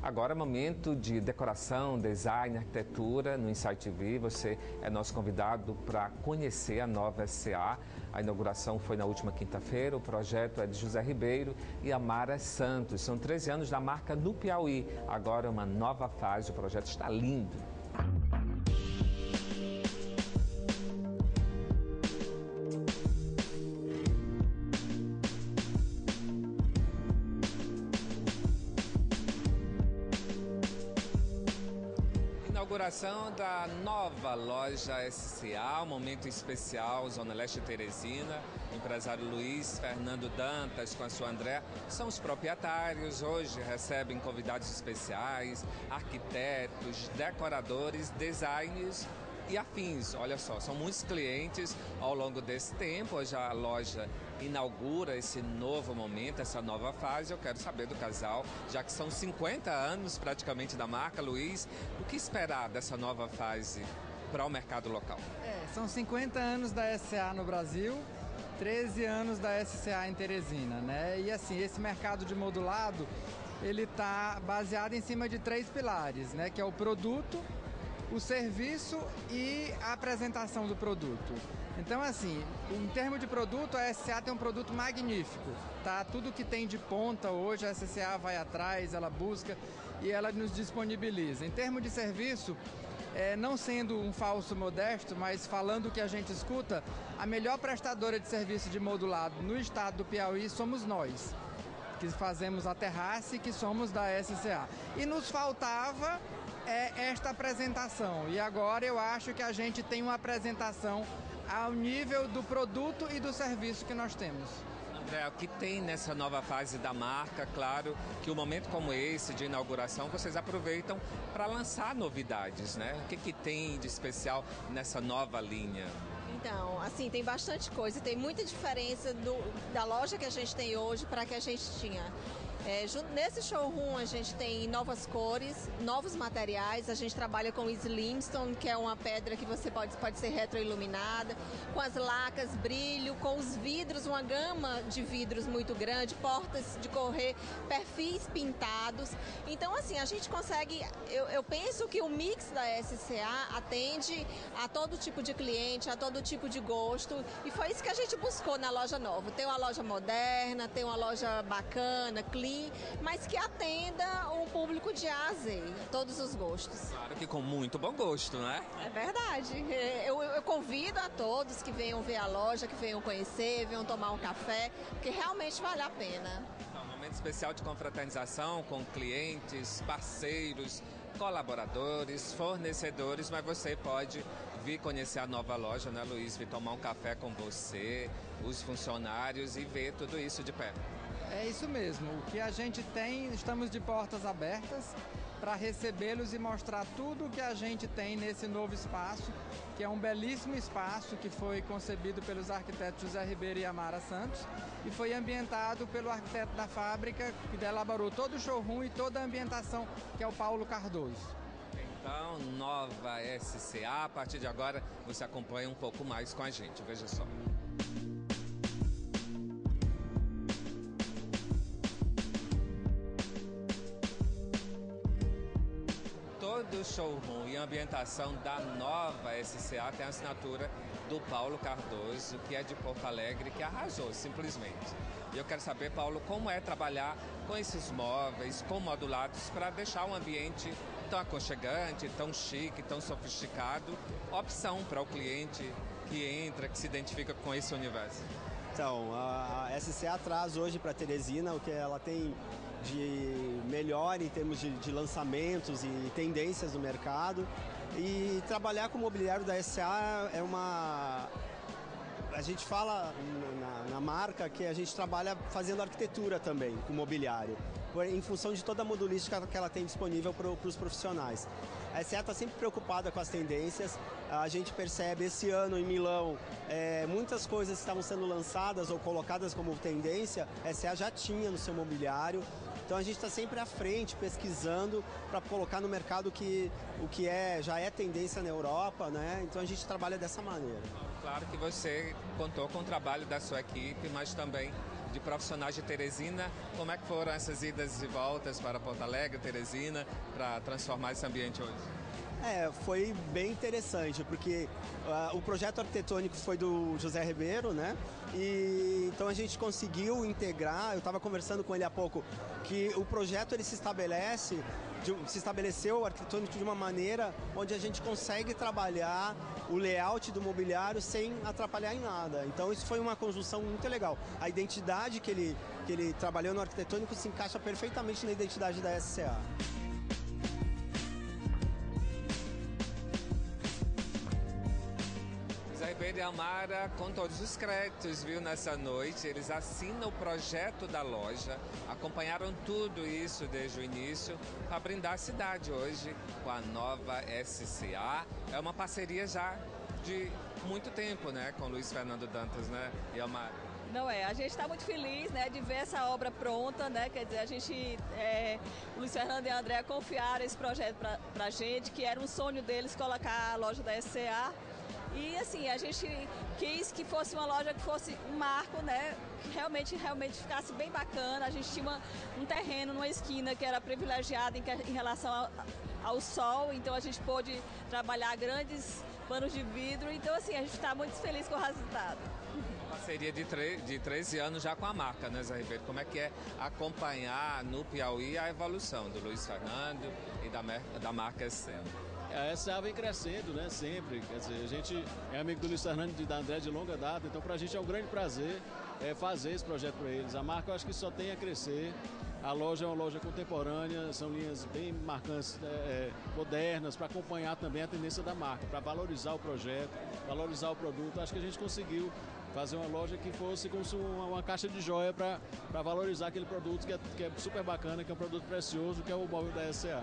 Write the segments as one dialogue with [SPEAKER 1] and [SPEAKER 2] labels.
[SPEAKER 1] Agora é momento de decoração, design, arquitetura no Insight TV. Você é nosso convidado para conhecer a nova SCA. A inauguração foi na última quinta-feira. O projeto é de José Ribeiro e Amara Santos. São 13 anos da marca no Piauí. Agora é uma nova fase. O projeto está lindo. Inauguração da nova loja SCA, um momento especial, Zona Leste Teresina. O empresário Luiz Fernando Dantas com a sua André são os proprietários. Hoje recebem convidados especiais, arquitetos, decoradores, designers e afins. Olha só, são muitos clientes ao longo desse tempo. Hoje a loja inaugura esse novo momento, essa nova fase. Eu quero saber do casal, já que são 50 anos praticamente da marca. Luiz, o que esperar dessa nova fase para o mercado local?
[SPEAKER 2] São 50 anos da SCA no Brasil, 13 anos da SCA em Teresina, né? E assim, esse mercado de modulado, ele está baseado em cima de 3 pilares, né? Que é o produto, o serviço e a apresentação do produto. Então, assim, em termos de produto, a SCA tem um produto magnífico, tá? Tudo que tem de ponta hoje, a SCA vai atrás, ela busca e ela nos disponibiliza. Em termos de serviço, não sendo um falso modesto, mas falando o que a gente escuta, a melhor prestadora de serviço de modulado no estado do Piauí somos nós, que fazemos a terraça e que somos da SCA. E nos faltava esta apresentação. E agora eu acho que a gente tem uma apresentação ao nível do produto e do serviço que nós temos.
[SPEAKER 1] André, o que tem nessa nova fase da marca? Claro que um momento como esse de inauguração, vocês aproveitam para lançar novidades, né? O que tem de especial nessa nova linha?
[SPEAKER 3] Então, assim, tem bastante coisa, tem muita diferença da loja que a gente tem hoje para a que a gente tinha. Nesse showroom a gente tem novas cores, novos materiais, a gente trabalha com Slimstone, que é uma pedra que você pode ser retroiluminada, com as lacas, brilho, com os vidros, uma gama de vidros muito grande, portas de correr, perfis pintados. Então, assim, a gente consegue, eu penso que o mix da SCA atende a todo tipo de cliente, a todo tipo de gosto, e foi isso que a gente buscou na loja nova. Ter uma loja moderna, ter uma loja bacana, clean, mas que atenda o público de A a Z, todos os gostos.
[SPEAKER 1] Claro que com muito bom gosto, né?
[SPEAKER 3] É verdade. Eu convido a todos que venham ver a loja, que venham conhecer, venham tomar um café, porque realmente vale a pena.
[SPEAKER 1] Então, um momento especial de confraternização com clientes, parceiros, colaboradores, fornecedores, mas você pode vir conhecer a nova loja, né, Luiz? Vir tomar um café com você, os funcionários e ver tudo isso de perto.
[SPEAKER 2] É isso mesmo, o que a gente tem, estamos de portas abertas para recebê-los e mostrar tudo o que a gente tem nesse novo espaço, que é um belíssimo espaço que foi concebido pelos arquitetos José Ribeiro e Amara Santos e foi ambientado pelo arquiteto da fábrica, que elaborou todo o showroom e toda a ambientação, que é o Paulo Cardoso.
[SPEAKER 1] Então, nova SCA, a partir de agora você acompanha um pouco mais com a gente, veja só. Todo o showroom e a ambientação da nova SCA tem a assinatura do Paulo Cardoso, que é de Porto Alegre, que arrasou simplesmente. E eu quero saber, Paulo, como é trabalhar com esses móveis, com modulados, para deixar um ambiente tão aconchegante, tão chique, tão sofisticado, opção para o cliente que entra, que se identifica com esse universo.
[SPEAKER 4] Então, a SCA traz hoje para Teresina o que ela tem de melhor em termos de lançamentos e tendências do mercado. E trabalhar com o mobiliário da SCA é uma... A gente fala na marca que a gente trabalha fazendo arquitetura também com mobiliário, em função de toda a modulística que ela tem disponível para os profissionais. A SCA está sempre preocupada com as tendências. A gente percebe esse ano em Milão, muitas coisas que estavam sendo lançadas ou colocadas como tendência, a SCA já tinha no seu mobiliário. Então a gente está sempre à frente, pesquisando para colocar no mercado o que já é tendência na Europa, né? Então a gente trabalha dessa maneira.
[SPEAKER 1] Claro que você contou com o trabalho da sua equipe, mas também de profissionais de Teresina. Como é que foram essas idas e voltas para Porto Alegre, Teresina, para transformar esse ambiente hoje?
[SPEAKER 4] Foi bem interessante, porque o projeto arquitetônico foi do José Ribeiro, né? E então a gente conseguiu integrar, eu estava conversando com ele há pouco, que o projeto ele se estabeleceu o arquitetônico de uma maneira onde a gente consegue trabalhar o layout do mobiliário sem atrapalhar em nada. Então isso foi uma conjunção muito legal. A identidade que ele trabalhou no arquitetônico se encaixa perfeitamente na identidade da SCA.
[SPEAKER 1] Ribeiro e Amara com todos os créditos, viu, nessa noite. Eles assinam o projeto da loja, acompanharam tudo isso desde o início para brindar a cidade hoje com a nova SCA. É uma parceria já de muito tempo, né, com Luiz Fernando Dantas, né, e Amara?
[SPEAKER 5] Não a gente está muito feliz, né, de ver essa obra pronta, né, quer dizer, a gente, o Luiz Fernando e a Andréa confiaram esse projeto para a gente, que era um sonho deles colocar a loja da SCA. E assim, a gente quis que fosse uma loja que fosse um marco, né? Que realmente ficasse bem bacana. A gente tinha um terreno numa esquina que era privilegiado em relação ao sol, então a gente pôde trabalhar grandes panos de vidro. Então assim, a gente está muito feliz com o resultado.
[SPEAKER 1] Parceria de 13 anos já com a marca, né, Zé Ribeiro? Como é que é acompanhar no Piauí a evolução do Luiz Fernando e da marca SCA?
[SPEAKER 6] A SCA vem crescendo, né, sempre. Quer dizer, a gente é amigo do Luiz Fernando e da André de longa data, então para a gente é um grande prazer fazer esse projeto para eles. A marca eu acho que só tem a crescer. A loja é uma loja contemporânea, são linhas bem marcantes, modernas, para acompanhar também a tendência da marca, para valorizar o projeto, valorizar o produto. Acho que a gente conseguiu fazer uma loja que fosse como uma caixa de joia para valorizar aquele produto que é super bacana, que é um produto precioso, que é o móvel da SCA.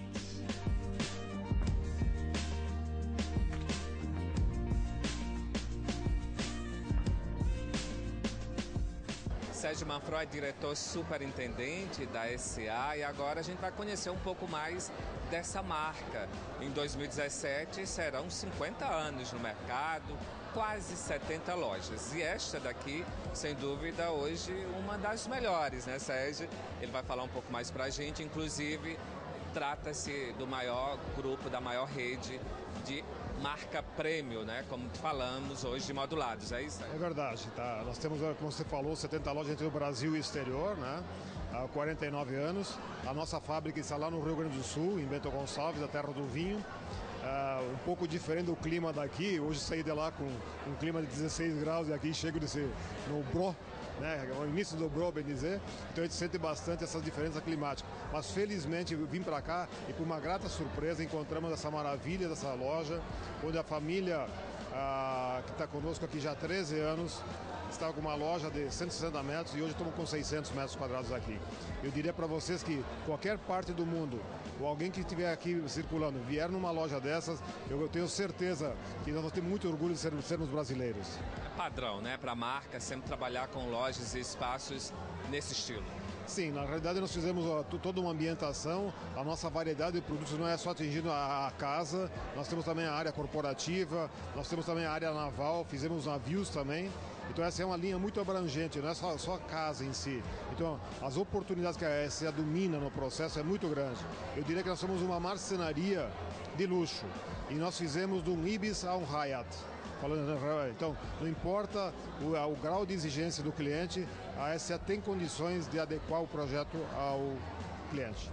[SPEAKER 1] Sérgio Manfro é diretor superintendente da SCA e agora a gente vai conhecer um pouco mais dessa marca. Em 2017 serão 50 anos no mercado, quase 70 lojas. E esta daqui, sem dúvida, hoje uma das melhores, né, Sérgio? Ele vai falar um pouco mais pra gente, inclusive trata-se do maior grupo, da maior rede de marca prêmio, né? Como falamos hoje, de modulados, é isso?
[SPEAKER 7] É verdade, tá? Nós temos, como você falou, 70 lojas entre o Brasil e o exterior, né? Há 49 anos. A nossa fábrica está lá no Rio Grande do Sul, em Bento Gonçalves, a terra do vinho. Um pouco diferente do clima daqui. Hoje saí de lá com um clima de 16 graus e aqui chego no Bro, né? O início do Bro, bem dizer. Então a gente sente bastante essas diferenças climáticas. Mas felizmente eu vim para cá e por uma grata surpresa encontramos essa maravilha dessa loja, onde a família que está conosco aqui já há 13 anos estava com uma loja de 160 metros e hoje estamos com 600 metros quadrados aqui. Eu diria para vocês que qualquer parte do mundo, ou alguém que estiver aqui circulando, vier numa loja dessas, eu tenho certeza que nós vamos ter muito orgulho de sermos brasileiros.
[SPEAKER 1] É padrão, né, para a marca sempre trabalhar com lojas e espaços nesse estilo.
[SPEAKER 7] Sim, na realidade nós fizemos toda uma ambientação, a nossa variedade de produtos não é só atingindo a casa, nós temos também a área corporativa, nós temos também a área naval, fizemos navios também. Então essa é uma linha muito abrangente, não é só a casa em si. Então as oportunidades que a SCA domina no processo é muito grande. Eu diria que nós somos uma marcenaria de luxo e nós fizemos de um Ibis a um Hyatt. Então, não importa o grau de exigência do cliente, a SCA tem condições de adequar o projeto ao cliente.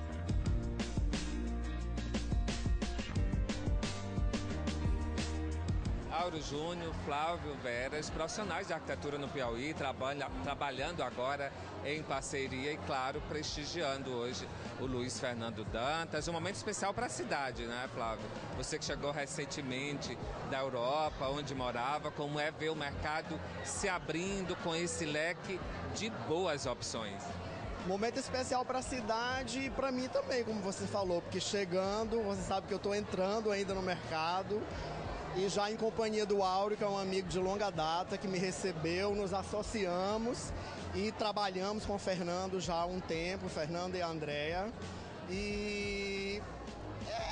[SPEAKER 1] Auro Júnior, Flávio Veras, profissionais de arquitetura no Piauí, trabalhando agora em parceria e, claro, prestigiando hoje o Luiz Fernando Dantas. Um momento especial para a cidade, né, Flávio? Você que chegou recentemente da Europa, onde morava, como é ver o mercado se abrindo com esse leque de boas opções?
[SPEAKER 8] Momento especial para a cidade e para mim também, como você falou, porque chegando, você sabe que eu estou entrando ainda no mercado. E já em companhia do Áureo, que é um amigo de longa data, que me recebeu, nos associamos e trabalhamos com o Fernando já há um tempo, o Fernando e a Andréa. E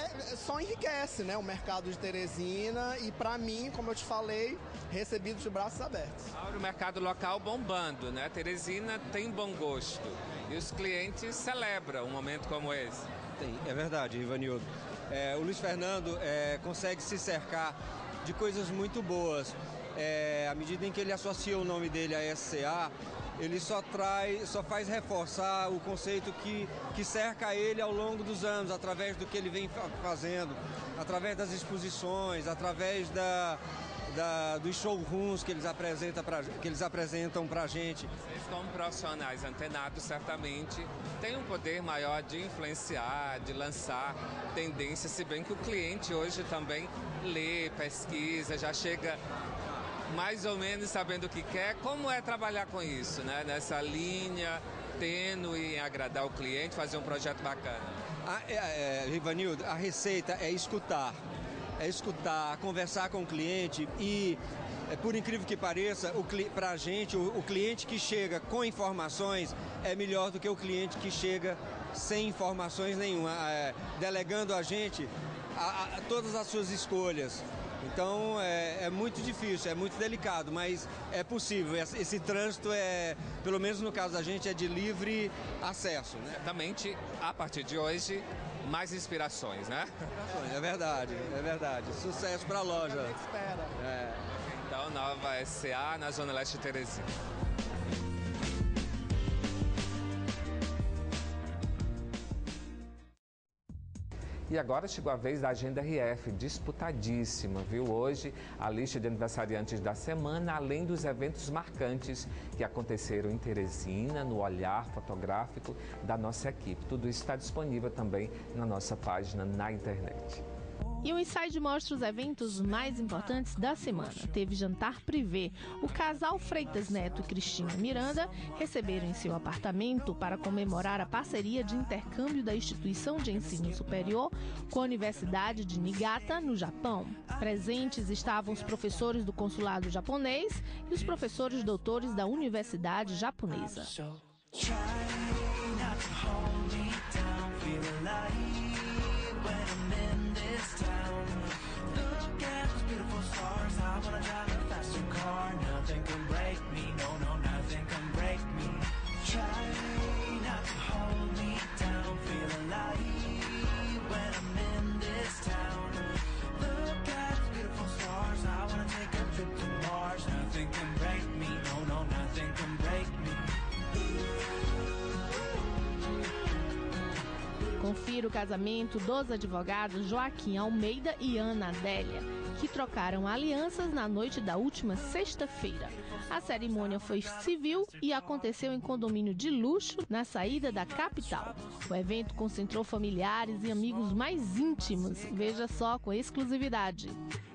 [SPEAKER 8] só enriquece, né, o mercado de Teresina e, para mim, como eu te falei, recebido de braços abertos.
[SPEAKER 1] O mercado local bombando, né? Teresina tem bom gosto e os clientes celebram um momento como esse.
[SPEAKER 9] É verdade, Ivanildo. O Luiz Fernando consegue se cercar de coisas muito boas. À medida em que ele associa o nome dele à SCA, ele só faz reforçar o conceito que cerca ele ao longo dos anos, através do que ele vem fazendo, através das exposições, através dos showrooms que eles apresentam para a gente.
[SPEAKER 1] Vocês, como profissionais antenados, certamente têm um poder maior de influenciar, de lançar tendências, se bem que o cliente hoje também lê, pesquisa, já chega mais ou menos sabendo o que quer. Como é trabalhar com isso, né? Nessa linha tênue em agradar o cliente, fazer um projeto bacana?
[SPEAKER 9] Ivanildo, a receita é escutar, conversar com o cliente e, por incrível que pareça, para a gente, o cliente que chega com informações é melhor do que o cliente que chega sem informações nenhuma, delegando a gente todas as suas escolhas. Então é muito difícil, é muito delicado, mas é possível. Esse trânsito pelo menos no caso da gente, é de livre acesso, né?
[SPEAKER 1] Certamente, a partir de hoje, mais inspirações, né?
[SPEAKER 9] É verdade. Sucesso para a loja.
[SPEAKER 8] Espera.
[SPEAKER 1] Então, nova SCA na Zona Leste de Teresina. E agora chegou a vez da Agenda RF, disputadíssima, viu? Hoje, a lista de aniversariantes da semana, além dos eventos marcantes que aconteceram em Teresina, no olhar fotográfico da nossa equipe. Tudo isso está disponível também na nossa página na internet.
[SPEAKER 10] E o Inside mostra os eventos mais importantes da semana. Teve jantar privê. O casal Freitas Neto e Cristina Miranda receberam em seu apartamento para comemorar a parceria de intercâmbio da instituição de ensino superior com a Universidade de Niigata, no Japão. Presentes estavam os professores do consulado japonês e os professores doutores da Universidade Japonesa. Confira o casamento dos advogados Joaquim Almeida e Ana Adélia, que trocaram alianças na noite da última sexta-feira. A cerimônia foi civil e aconteceu em condomínio de luxo na saída da capital. O evento concentrou familiares e amigos mais íntimos. Veja só, com exclusividade.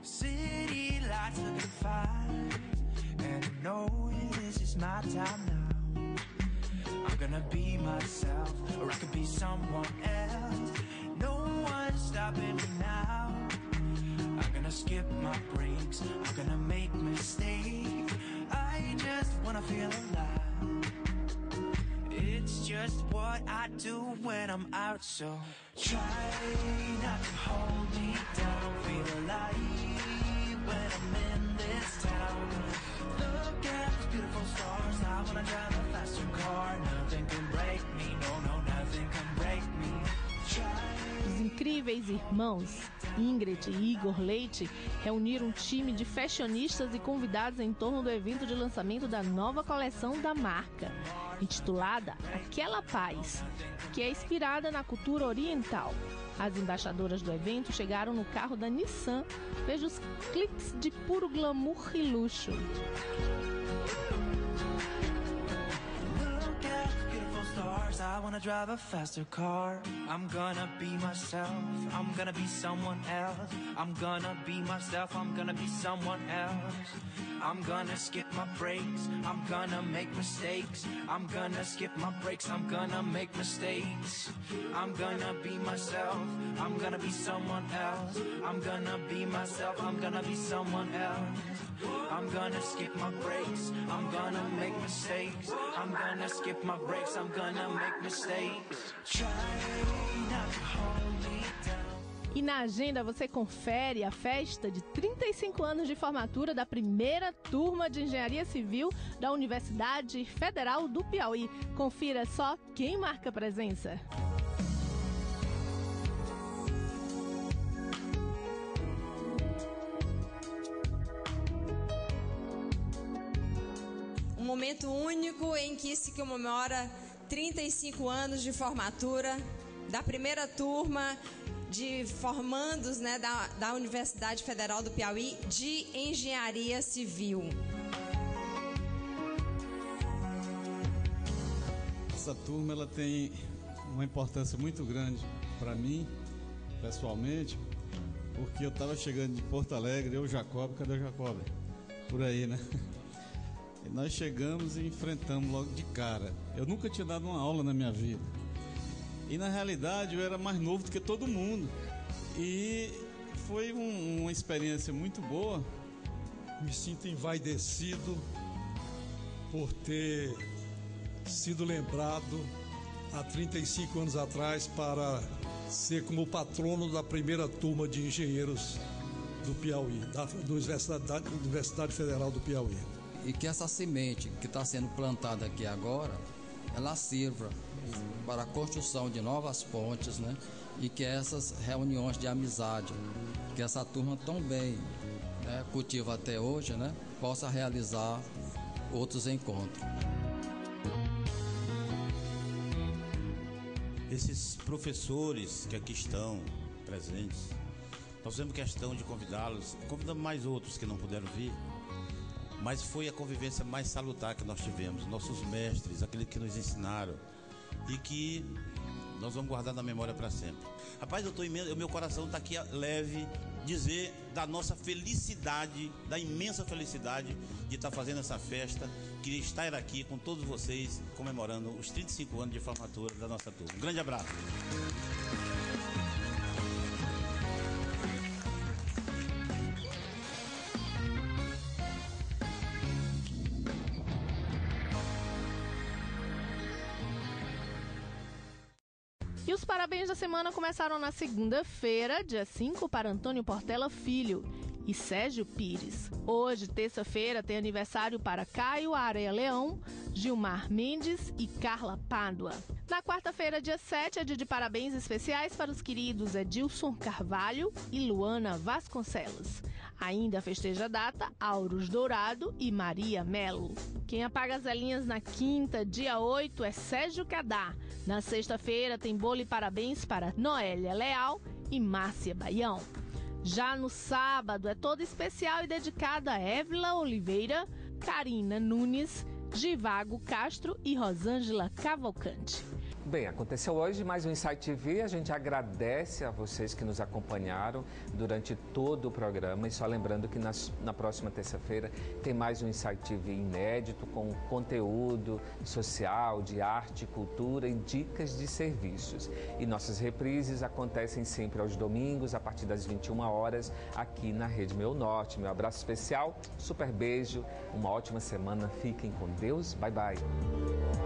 [SPEAKER 10] I'm gonna be myself, or I could be someone else. No one's stopping me now. I'm gonna skip my breaks, I'm gonna make mistakes. I just wanna feel alive. It's just what I do when I'm out, so try not to hold me down. Feel alive when I'm in this town. Look at these beautiful stars, I wanna drive a faster car. Nothing can break me, no, nothing can break me. Os incríveis irmãos Ingrid e Igor Leite reuniram um time de fashionistas e convidados em torno do evento de lançamento da nova coleção da marca, intitulada Aquela Paz, que é inspirada na cultura oriental. As embaixadoras do evento chegaram no carro da Nissan. Veja os cliques de puro glamour e luxo. I wanna drive a faster car. I'm gonna be myself. I'm gonna be someone else. I'm gonna be myself. I'm gonna be someone else. I'm gonna skip my breaks. I'm gonna make mistakes. I'm gonna skip my breaks. I'm gonna make mistakes. I'm gonna be myself. I'm gonna be someone else. I'm gonna be myself. I'm gonna be someone else. I'm gonna skip my breaks. I'm gonna make mistakes. I'm gonna skip my breaks. I'm gonna make mistakes. Try not to hold me down.
[SPEAKER 11] E na agenda você confere a festa de 35 anos de formatura da primeira turma de Engenharia Civil da Universidade Federal do Piauí. Confira só quem marca presença.
[SPEAKER 12] Um momento único em que se comemora 35 anos de formatura da primeira turma de formandos, né, da Universidade Federal do Piauí de Engenharia Civil.
[SPEAKER 13] Essa turma ela tem uma importância muito grande para mim, pessoalmente, porque eu estava chegando de Porto Alegre, eu, Jacob, cadê o Jacob? Por aí, né? E nós chegamos e enfrentamos logo de cara. Eu nunca tinha dado uma aula na minha vida. E na realidade eu era mais novo do que todo mundo. E foi uma experiência muito boa.
[SPEAKER 14] Me sinto envaidecido por ter sido lembrado há 35 anos atrás para ser como patrono da primeira turma de engenheiros do Piauí, da Universidade Federal do Piauí.
[SPEAKER 15] E que essa semente que está sendo plantada aqui agora, ela sirva para a construção de novas pontes, né? E que essas reuniões de amizade, que essa turma tão bem, né, cultiva até hoje, né, possa realizar outros encontros.
[SPEAKER 16] Esses professores que aqui estão presentes, nós fizemos questão de convidá-los, convidamos mais outros que não puderam vir, mas foi a convivência mais salutar que nós tivemos, nossos mestres, aqueles que nos ensinaram e que nós vamos guardar na memória para sempre. Rapaz, o meu coração está aqui leve, dizer da nossa felicidade, da imensa felicidade de estar fazendo essa festa, queria estar aqui com todos vocês comemorando os 35 anos de formatura da nossa turma. Um grande abraço.
[SPEAKER 11] E os parabéns da semana começaram na segunda-feira, dia 5, para Antônio Portela Filho e Sérgio Pires. Hoje, terça-feira, tem aniversário para Caio Areia Leão, Gilmar Mendes e Carla Pádua. Na quarta-feira, dia 7, é dia de parabéns especiais para os queridos Edilson Carvalho e Luana Vasconcelos. Ainda festeja a data Auros Dourado e Maria Melo. Quem apaga as velhinhas na quinta, dia 8, é Sérgio Cadá. Na sexta-feira tem bolo e parabéns para Noélia Leal e Márcia Baião. Já no sábado é todo especial e dedicado a Évila Oliveira, Karina Nunes, Givago Castro e Rosângela Cavalcante.
[SPEAKER 1] Bem, aconteceu hoje mais um Insight TV. A gente agradece a vocês que nos acompanharam durante todo o programa. E só lembrando que na próxima terça-feira tem mais um Insight TV inédito com conteúdo social, de arte, cultura e dicas de serviços. E nossas reprises acontecem sempre aos domingos, a partir das 21 horas, aqui na Rede Meu Norte. Meu abraço especial, super beijo, uma ótima semana. Fiquem com Deus. Bye, bye.